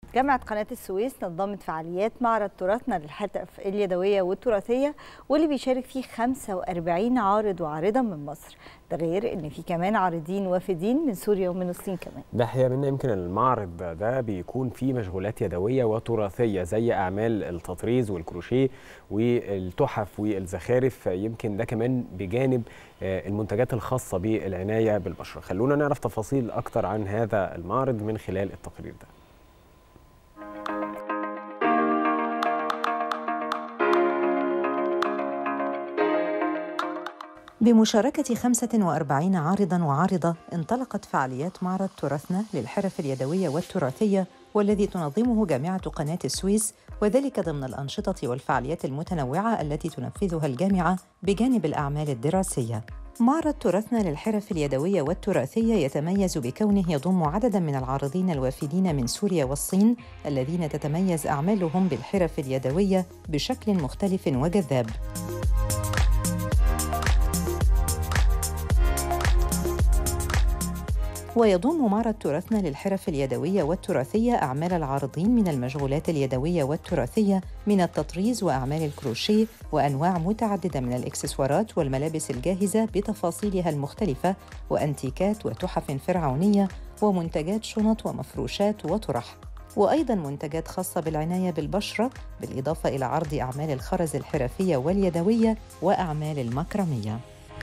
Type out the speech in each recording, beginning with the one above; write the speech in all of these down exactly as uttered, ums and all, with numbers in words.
جامعة قناة السويس نظمت فعاليات معرض تراثنا للحرف اليدوية والتراثية، واللي بيشارك فيه خمسة وأربعين عارض وعارضة من مصر. ده غير ان في كمان عارضين وافدين من سوريا ومن الصين كمان. ده حقيقة منا يمكن المعرض ده, ده بيكون فيه مشغولات يدوية وتراثية زي أعمال التطريز والكروشيه والتحف والزخارف، يمكن ده كمان بجانب المنتجات الخاصة بالعناية بالبشرة. خلونا نعرف تفاصيل أكتر عن هذا المعرض من خلال التقرير ده. بمشاركة خمسة وأربعين عارضاً وعارضة انطلقت فعاليات معرض تراثنا للحرف اليدوية والتراثية، والذي تنظمه جامعة قناة السويس، وذلك ضمن الأنشطة والفعاليات المتنوعة التي تنفذها الجامعة بجانب الأعمال الدراسية. معرض تراثنا للحرف اليدوية والتراثية يتميز بكونه يضم عدداً من العارضين الوافدين من سوريا والصين، الذين تتميز أعمالهم بالحرف اليدوية بشكل مختلف وجذاب. ويضم معرض تراثنا للحرف اليدوية والتراثية أعمال العارضين من المشغولات اليدوية والتراثية من التطريز وأعمال الكروشيه وأنواع متعددة من الإكسسوارات والملابس الجاهزة بتفاصيلها المختلفة وأنتيكات وتحف فرعونية ومنتجات شنط ومفروشات وطرح، وأيضاً منتجات خاصة بالعناية بالبشرة، بالإضافة إلى عرض أعمال الخرز الحرفية واليدوية وأعمال المكرمية.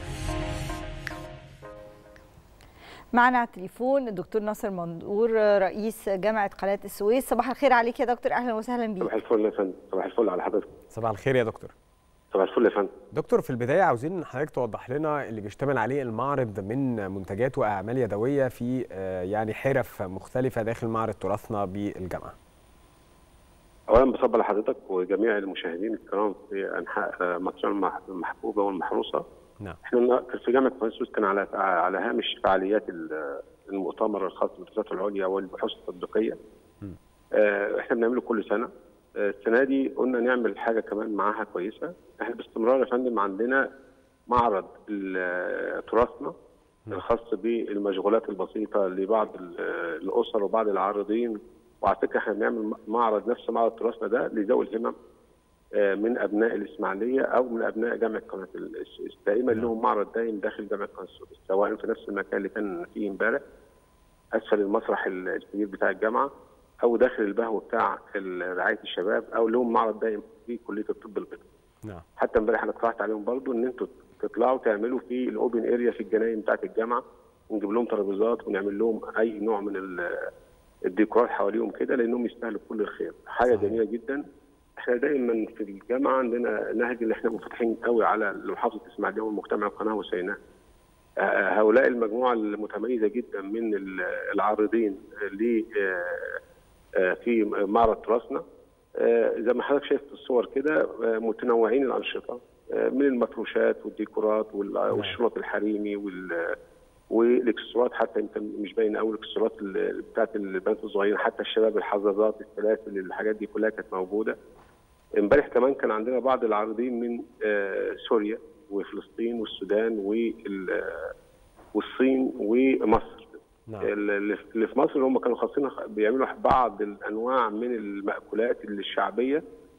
معنا على التليفون الدكتور ناصر مندور رئيس جامعة قناة السويس. صباح الخير عليك يا دكتور، أهلا وسهلا بيك. صباح الفل يا فندم. صباح الفل على حضرتك. صباح الخير يا دكتور. صباح الفل يا فندم. دكتور، في البداية عاوزين حضرتك توضح لنا اللي بيشتمل عليه المعرض من منتجات وأعمال يدوية في يعني حرف مختلفة داخل معرض تراثنا بالجامعة. أولا بصبح لحضرتك وجميع المشاهدين الكرام في أنحاء مصر المحبوبة والمحروسة. نعم. احنا في جامعة قناة السويس كان على على هامش فعاليات المؤتمر الخاص بالدراسات العليا والبحوث التطبيقية. اه احنا بنعمله كل سنة. اه السنة دي قلنا نعمل حاجة كمان معاها كويسة. احنا باستمرار يا فندم عندنا معرض تراثنا الخاص بالمشغولات البسيطة لبعض الأسر وبعض العارضين، وعلى فكرة احنا بنعمل معرض نفس معرض تراثنا ده لذوي الهمم من ابناء الاسماعيليه او من ابناء جامعه قناه السويس. دائما لهم معرض دايم داخل جامعه قناه السويس، سواء في نفس المكان اللي كان فيه امبارح اسفل المسرح الكبير بتاع الجامعه، او داخل البهو بتاع رعايه الشباب، او لهم معرض دائم في كليه الطب البيطري. نعم. حتى امبارح انا اقترحت عليهم برضو ان انتوا تطلعوا تعملوا في الاوبن اريا في الجناين بتاعه الجامعه، ونجيب لهم ترابيزات ونعمل لهم اي نوع من الديكورات حواليهم كده، لانهم يستاهلوا كل الخير. حاجه جميله جدا. احنا دايما في الجامعه عندنا نهج ان احنا منفتحين قوي على محافظه الاسماعيليه والمجتمع القناه وسيناء. هؤلاء المجموعه المتميزه جدا من العارضين اللي في معرض تراثنا زي ما حضرتك شايف في الصور كده متنوعين الانشطه، من المفروشات والديكورات والشنط الحريمي وال والاكسسوارات، حتى يمكن مش باينه قوي الاكسسوارات بتاعت البنات الصغيرين، حتى الشباب الحظاظات السلاسل الحاجات دي كلها كانت موجوده. امبارح كمان كان عندنا بعض العارضين من سوريا وفلسطين والسودان والصين ومصر. نعم. اللي في مصر هم كانوا خاصين بيعملوا بعض الانواع من المأكولات الشعبيه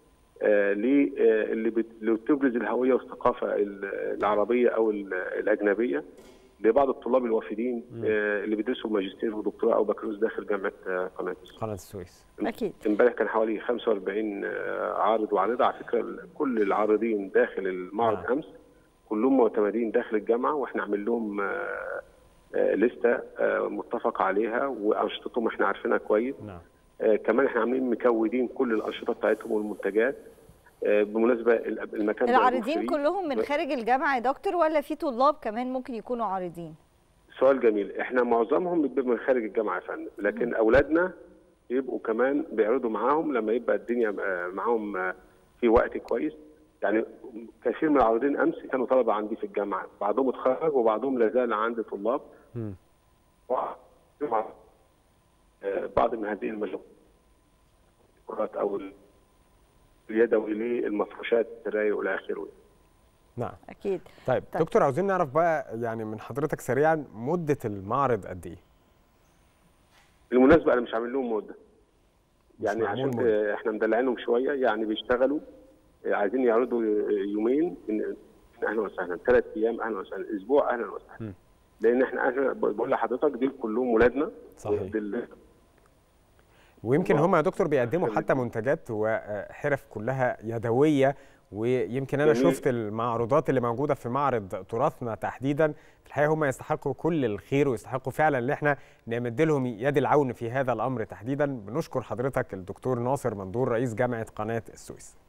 اللي بتبرز الهويه والثقافه العربيه او الاجنبيه لبعض الطلاب الوافدين اللي بيدرسوا ماجستير ودكتوراه او بكالوريوس داخل جامعه قناه قناه السويس. اكيد. امبارح كان حوالي خمسة وأربعين عارض وعارضه. على فكره كل العارضين داخل المعرض نعم. امس كلهم معتمدين داخل الجامعه، واحنا عاملين لهم لسته متفق عليها وانشطتهم احنا عارفينها كويس. نعم. كمان احنا عاملين مكودين كل الانشطه بتاعتهم والمنتجات. بالمناسبه المكان العارضين كلهم من خارج الجامعه يا دكتور، ولا في طلاب كمان ممكن يكونوا عارضين؟ سؤال جميل. احنا معظمهم بيبقوا من خارج الجامعه يا فندم، لكن م. اولادنا يبقوا كمان بيعرضوا معاهم لما يبقى الدنيا معاهم في وقت كويس. يعني كثير من العارضين امس كانوا طلبه عندي في الجامعه، بعضهم اتخرج وبعضهم لا زال عندي طلاب. م. بعض من هذه المجموعات او اليدوي للمفروشات السراير والى اخره. نعم. اكيد. طيب, طيب دكتور، عاوزين نعرف بقى يعني من حضرتك سريعا مده المعرض قد ايه؟ بالمناسبه انا مش عامل لهم مده. يعني عشان احنا مدلعينهم شويه، يعني بيشتغلوا عايزين يعرضوا يومين من اهلا وسهلا، ثلاث ايام اهلا وسهلا، اسبوع اهلا وسهلا. لان احنا احنا بقول لحضرتك دول كلهم ولادنا. صحيح. ويمكن هم يا دكتور بيقدموا حتى منتجات وحرف كلها يدويه، ويمكن انا جميل. شفت المعروضات اللي موجوده في معرض تراثنا تحديدا، في الحقيقه هم يستحقوا كل الخير ويستحقوا فعلا ان احنا نمد لهم يد العون في هذا الامر تحديدا. بنشكر حضرتك الدكتور ناصر مندور رئيس جامعه قناه السويس.